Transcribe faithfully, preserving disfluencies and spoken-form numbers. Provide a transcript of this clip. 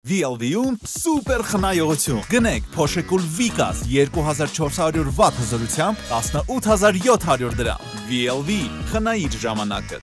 V L V-ում սուպեր խնայողություն։ Գնեք Porsche-Cool Vicas երկու հազար չորս հարյուր վատ հզորությամբ տասնութ հազար յոթ հարյուր դրամ։ V L V խնայիչ ժամանակը։